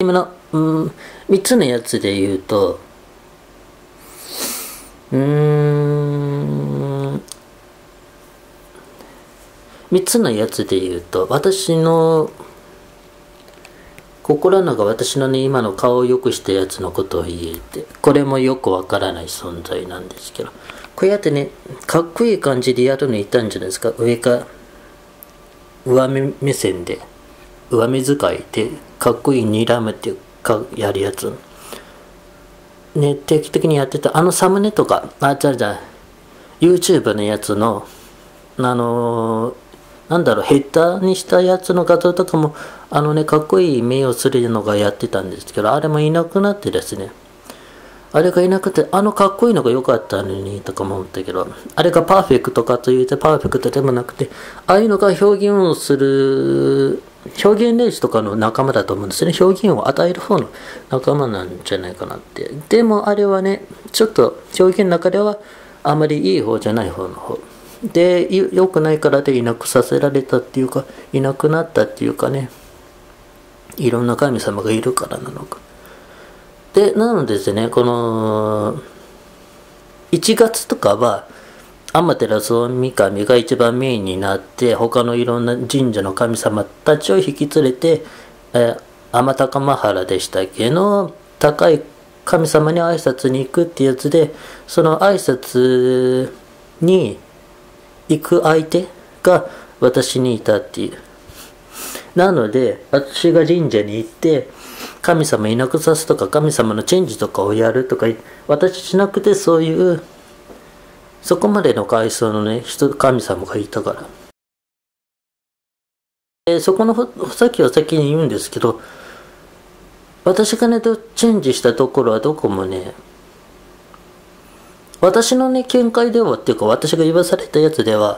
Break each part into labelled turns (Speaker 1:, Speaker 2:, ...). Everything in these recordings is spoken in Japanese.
Speaker 1: 今の、3つのやつで言うと、3つのやつで言うと、私の心の中、私のね、今の顔を良くしたやつのことを言えて、これもよくわからない存在なんですけど、こうやってね、かっこいい感じでやるのいたんじゃないですか。上か、上目線で、上目遣いで、かっこいい睨むっていうか、やるやつ。ね、定期的にやってた、サムネとか、YouTube のやつの、なんだろう、ヘッダーにしたやつの画像とかも、かっこいい目をするのがやってたんですけど、あれもいなくなってですね、あれがいなくて、かっこいいのが良かったのに、とかも思ったけど、あれがパーフェクトかというと、パーフェクトでもなくて、ああいうのが表現をする、表現練習とかの仲間だと思うんですね。表現を与える方の仲間なんじゃないかなって。でもあれはね、ちょっと表現の中ではあまりいい方じゃない方の方。で、良くないからでいなくさせられたっていうか、いなくなったっていうかね、いろんな神様がいるからなのか。で、なのでですね、この、1月とかは、天照大神が一番メインになって、他のいろんな神社の神様たちを引き連れて、天高間原でしたっけの高い神様に挨拶に行くってやつで、その挨拶に行く相手が私にいたっていう。なので、私が神社に行って、神様いなくさすとか、神様のチェンジとかをやるとか、私じゃなくてそういう、そこまでの階層のね、神様がいたから。そこの先を先に言うんですけど、私がね、チェンジしたところはどこもね、私のね、見解ではっていうか、私が言わされたやつでは、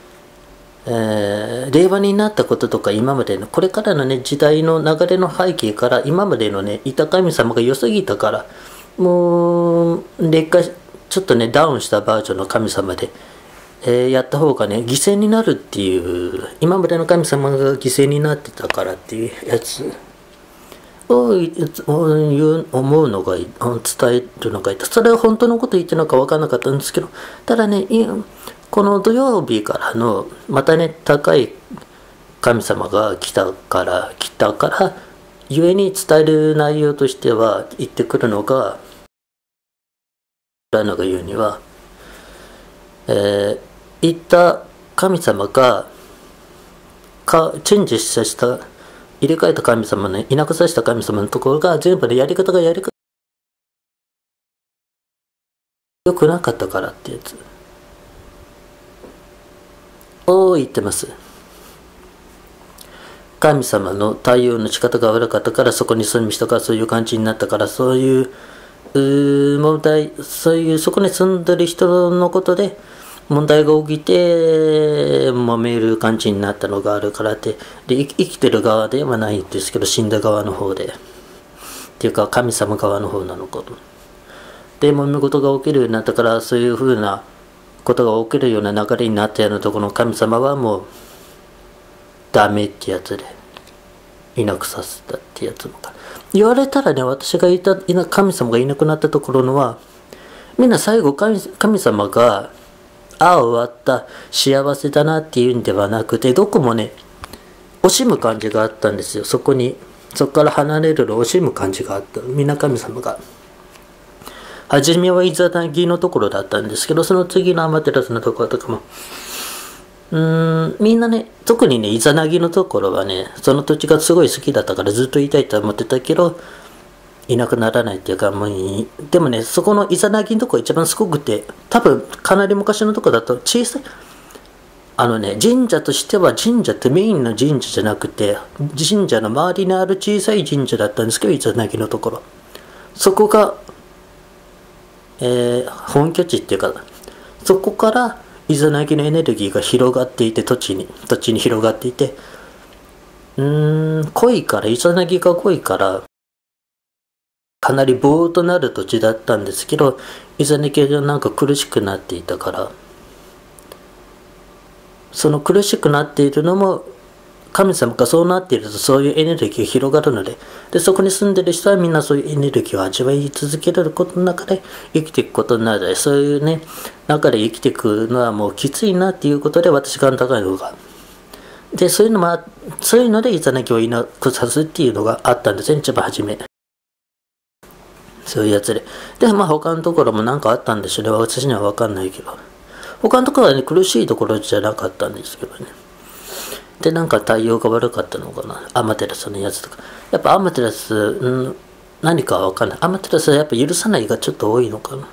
Speaker 1: 令和になったこととか今までのこれからのね時代の流れの背景から今までのねいた神様が良すぎたからもう劣化ちょっとねダウンしたバージョンの神様で、やった方がね犠牲になるっていう今までの神様が犠牲になってたからっていうやつを思うのが伝えるのがいい。それは本当のこと言ってるのか分からなかったんですけど、ただねこの土曜日からのまたね高い神様が来たからゆえに伝える内容としては言ってくるのがラナが言うには、言った神様がチェンジさせた入れ替えた神様ねいなくさせた神様のところが全部でやり方良くなかったからってやつを言ってます。神様の対応の仕方が悪かったからそこに住む人がそういう感じになったからそういう問題そこに住んでる人のことで問題が起きて揉める感じになったのがあるからで生きてる側ではないんですけど死んだ側の方でっていうか神様側の方なのかと。で揉め事が起きるようになったからそういうふうなことが起きるような流れになったようなところの神様はもうダメってやつでいなくさせたってやつもか言われたらね私が神様がいなくなったところのはみんな最後神様が終わった幸せだなっていうんではなくてどこもね惜しむ感じがあったんですよ。そこから離れるの惜しむ感じがあったみんな神様が。初めはイザナギのところだったんですけどその次のアマテラスのところとかもみんなね特にねイザナギのところはねその土地がすごい好きだったからずっといたいと思ってたけどいなくならないっていうかもうでもねそこのイザナギのところ一番すごくて多分かなり昔のところだと小さい神社としては神社ってメインの神社じゃなくて神社の周りにある小さい神社だったんですけどイザナギのところそこが本拠地っていうかそこからイザナギのエネルギーが広がっていて土地に広がっていて濃いからイザナギが濃いからかなりボーっとなる土地だったんですけどイザナギがなんか苦しくなっていたからその苦しくなっているのも神様がそうなっているとそういうエネルギーが広がるので、でそこに住んでる人はみんなそういうエネルギーを味わい続けることの中で生きていくことになるので、そういうね中で生きていくのはもうきついなっていうことで、私が高い方がで、そういうのでイザナギをいなくさすっていうのがあったんですね、一番初め。そういうやつで。で、他のところも何かあったんでしょうね。私には分かんないけど。他のところはね、苦しいところじゃなかったんですけどね。で、なんか対応が悪かったのかな。アマテラスのやつとか。やっぱアマテラス、何かは分かんない。アマテラスはやっぱ許さないがちょっと多いのか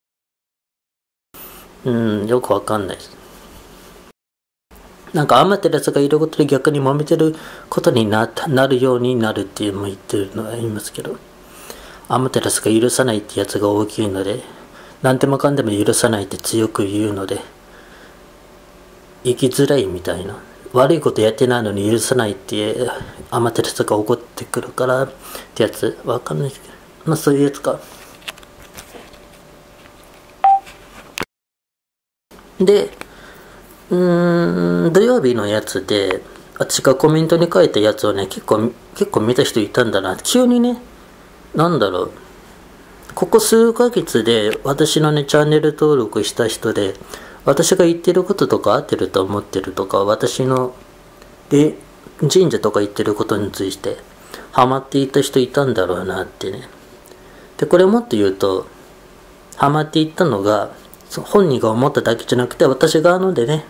Speaker 1: な。よく分かんないです。なんかアマテラスがいることで逆に揉めてることになるようになるっていうのも言ってるのは言いますけど、アマテラスが許さないってやつが大きいので、何でもかんでも許さないって強く言うので、生きづらいみたいな。悪いことやってないのに許さないってアマテラスが怒ってくるからってやつ、わかんないけど、そういうやつか。で、土曜日のやつで、私がコメントに書いたやつをね、結構見た人いたんだな。急にね、ここ数ヶ月で私のね、チャンネル登録した人で、私が言ってることとか合ってると思ってるとか、私の神社とか言ってることについて、ハマっていた人いたんだろうなってね。で、これもっと言うと、ハマっていったのが、本人が思っただけじゃなくて、私がでね、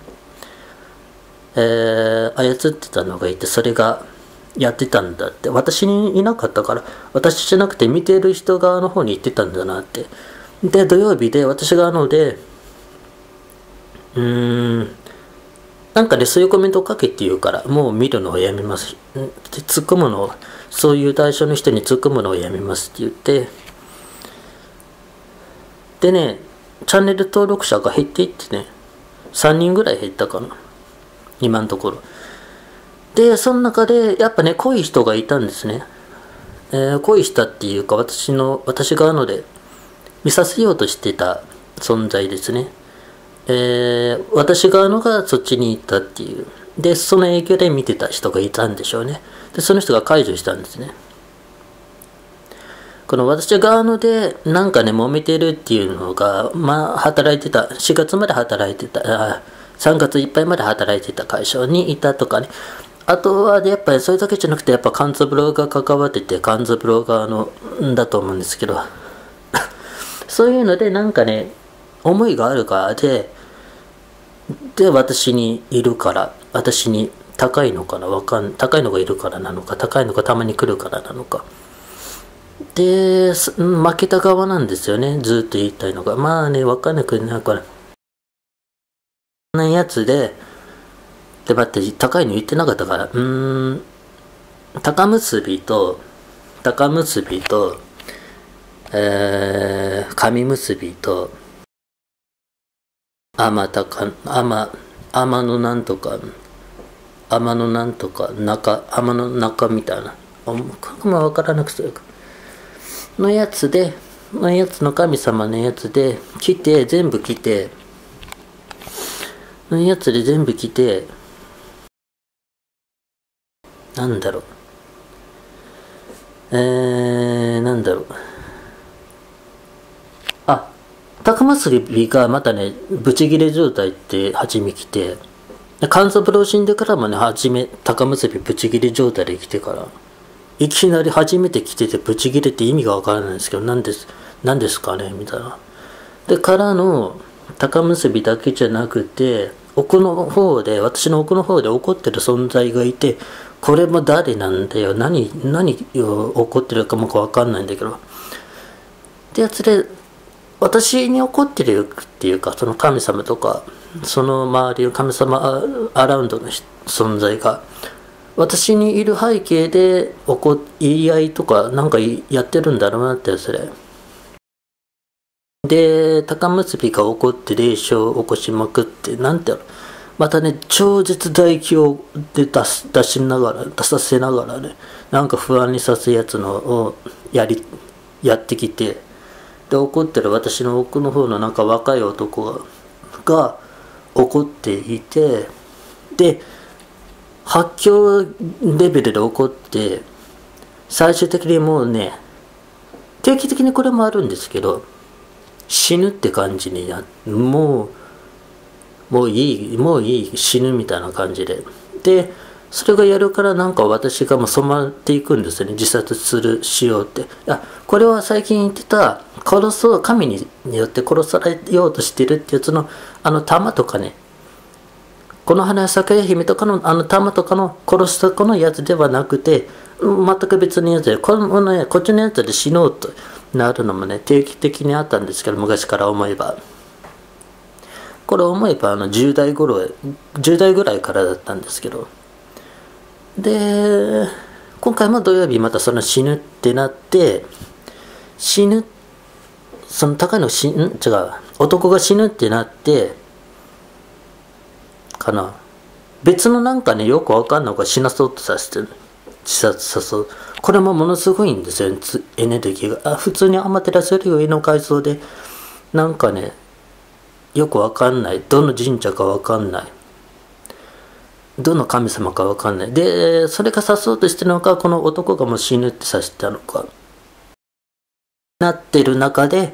Speaker 1: 操ってたのがいて、それがやってたんだって。私にいなかったから、私じゃなくて見てる人側の方に言ってたんだなって。で、土曜日で私がで、なんかね、そういうコメントを書けって言うから、もう見るのをやめます。で、突っ込むのを、そういう対象の人に突っ込むのをやめますって言って、でね、チャンネル登録者が減っていってね、3人ぐらい減ったかな。今のところ。で、その中で、やっぱね、濃い人がいたんですね。濃い人っていうか、私がで見させようとしてた存在ですね。私ががそっちに行ったっていう。で、その影響で見てた人がいたんでしょうね。で、その人が解除したんですね。この私がで、なんかね、揉めてるっていうのが、働いてた、4月まで働いてた、3月いっぱいまで働いてた会社にいたとかね。あとは、やっぱりそれだけじゃなくて、やっぱ勘三郎が関わってて、勘三郎側だと思うんですけど、そういうので、なんかね、思いがあるからで、私にいるから、私に高いのかな、高いのがいるからなのか、高いのがたまに来るからなのか。で、負けた側なんですよね、ずっと言いたいのが。わかんなくなから。そんなやつで、待って、高いの言ってなかったから、高結びと、神結びと、天のなんとか、天のなんとか、天の中みたいな。わからなくてのやつの神様のやつで、全部来て、のやつで全部来て、高結びがまたね、ブチギレ状態って初め来て、勘三郎死んでからもね、高結びブチギレ状態で来てから、いきなり初めて来ててブチギレって意味がわからないんですけど、何ですかねみたいな。で、からの高結びだけじゃなくて、私の奥の方で怒ってる存在がいて、これも誰なんだよ、何を怒ってるかもわかんないんだけど。ってやつで、私に怒ってるっていうか、その神様とか、その周りの神様アラウンドの存在が、私にいる背景で言い合いとかなんかやってるんだろうなってやつで。で、高結びが怒って霊障を起こしまくって、またね、超絶大気を出させながらね、なんか不安にさすやつのをやってきて、で、怒ってる私の奥の方のなんか若い男が怒っていて、で、 発狂レベルで起こって、最終的にもうね、定期的にこれもあるんですけど、死ぬって感じにもういい、死ぬみたいな感じで。で、それがやるからなんか私がもう染まっていくんですよね。自殺しようって。これは最近言ってた、神によって殺されようとしてるってやつの、玉とかね、この花咲姫とかの玉とかの殺したこのやつではなくて、全く別のやつで、こっちのやつで死のうとなるのもね、定期的にあったんですけど、昔から思えば。これ思えば10代ぐらいからだったんですけど。で、今回も土曜日またその死ぬってなって、その高いの男が死ぬってなって、別のなんかね、よくわかんないのが死なそうとさせてる。自殺さそう。これもものすごいんですよ、エネルギーが。普通にアマテラスより上の階層で、なんかね、よくわかんない。どの神社かわかんない。どの神様かわかんない。で、それが刺そうとしてるのか、この男がもう死ぬって刺したのか。なってる中で、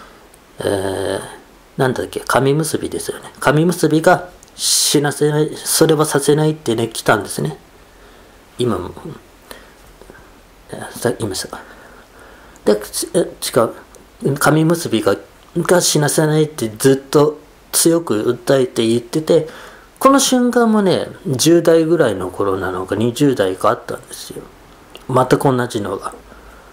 Speaker 1: なんだっけ、神結びですよね。神結びが死なせない、それはさせないってね、来たんですね。今も、言いましたか。で、違う。神結びが死なせないってずっと強く訴えて言ってて、この瞬間もね、10代ぐらいの頃なのか20代かあったんですよ。全く同じのが。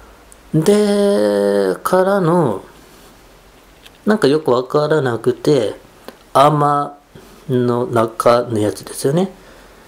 Speaker 1: で、からの、なんかよくわからなくて、天の中のやつですよね。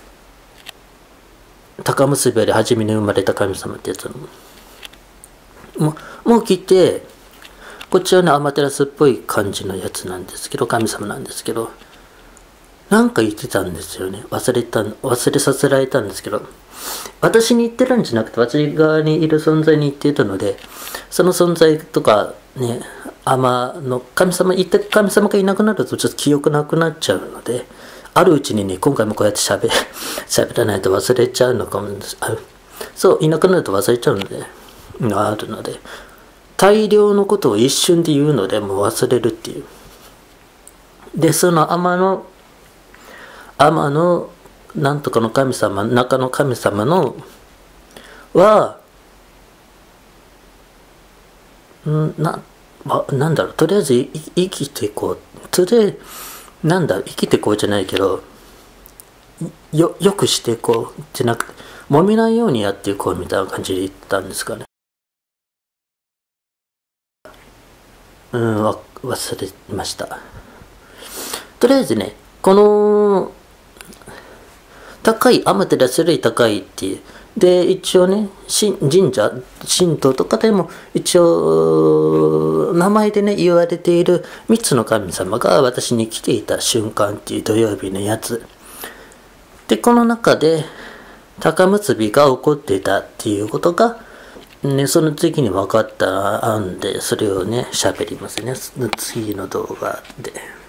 Speaker 1: 高結びより初めに生まれた神様ってやつもう来て、こっちはね、アマテラスっぽい感じのやつなんですけど、神様なんですけど、なんか言ってたんですよね。忘れさせられたんですけど、私に言ってるんじゃなくて、私側にいる存在に言ってたので、その存在とかね、神様がいなくなるとちょっと記憶なくなっちゃうので、あるうちにね、今回もこうやって喋らないと忘れちゃうのかも。そう、いなくなると忘れちゃうので、あるので、大量のことを一瞬で言うので、もう忘れるっていう。で、その天のなんとかの神様、中の神様のは、なんだろう、とりあえず生きていこう。生きていこうじゃないけど、よくしていこうじゃなくて、揉めないようにやっていこうみたいな感じで言ったんですかね。忘れました。とりあえずね、この、アマテラスより高いっていう。で、一応ね、神道とかでも、一応、名前でね、言われている三つの神様が私に来ていた瞬間っていう土曜日のやつ。で、この中で、高結びが起こっていたっていうことが、ね、その次に分かったんで、それをね、喋りますね。次の動画で。